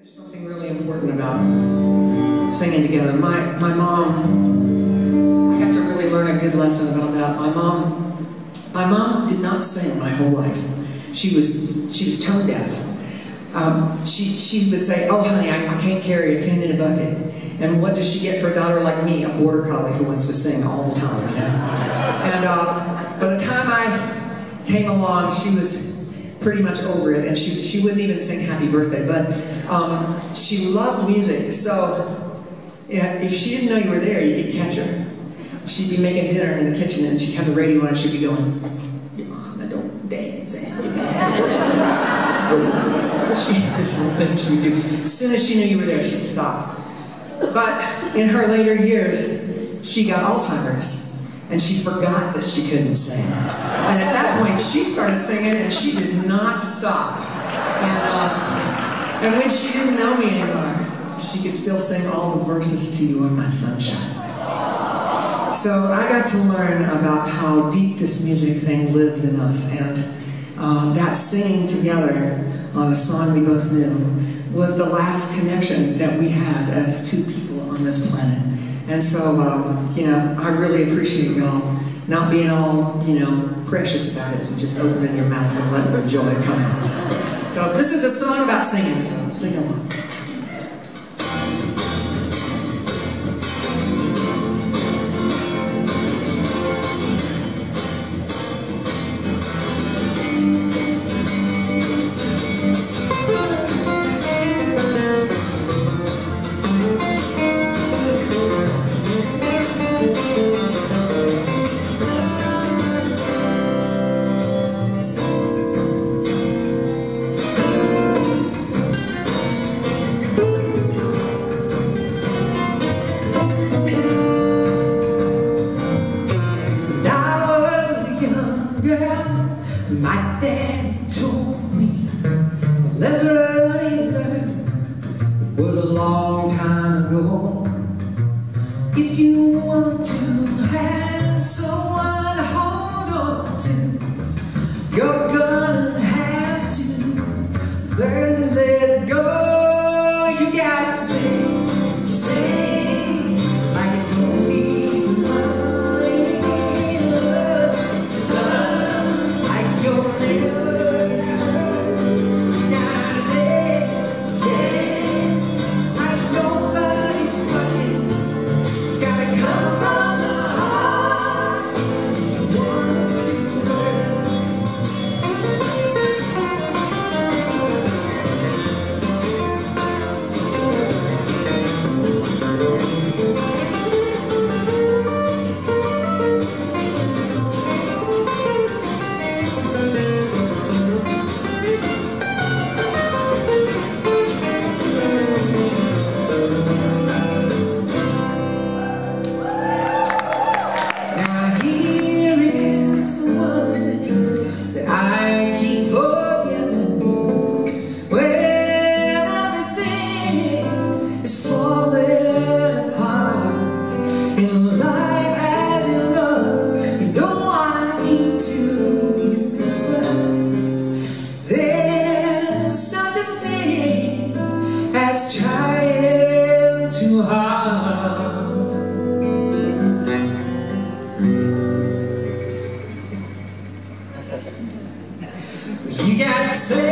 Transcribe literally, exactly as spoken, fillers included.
Something really important about singing together. My, my mom, I got to really learn a good lesson about that. My mom, my mom did not sing my whole life. She was, she was tone deaf. Um, she, she would say, "Oh honey, I, I can't carry a tune in a bucket." And what does she get for a daughter like me, a border collie who wants to sing all the time, you know? And uh, by the time I came along, she was pretty much over it, and she, she wouldn't even sing happy birthday, but um, she loved music. So yeah, if she didn't know you were there, you could catch her. She'd be making dinner in the kitchen, and she'd have the radio on, and she'd be going, "Your mama don't dance, and your dad." She had this little thing she would do. As soon as she knew you were there, she'd stop. But in her later years, she got Alzheimer's, and she forgot that she couldn't sing. And at that point, she started singing, and she did not stop. And, uh, and when she didn't know me anymore, she could still sing all the verses to You Are My Sunshine. So I got to learn about how deep this music thing lives in us, and uh, that singing together on a song we both knew was the last connection that we had as two people on this planet. And so, um, you know, I really appreciate y'all not being all, you know, precious about it, and just opening your mouths and letting the joy come out. So this is a song about singing, so sing along. My daddy told me a lesson he learned. It was a long time ago. If you want to have someone to hold on to, you're gonna have to learn to let it go. You got to sing, sing like you don't need money, love, love like you're never hurt. Now dance, dance like nobody's watching. It's gotta come from the heart. You want to hurt. Now here is the one thing that I keep forgetting. When everything is falling apart in life as you love, you know I need to remember there's such a thing as trying too hard. You got to say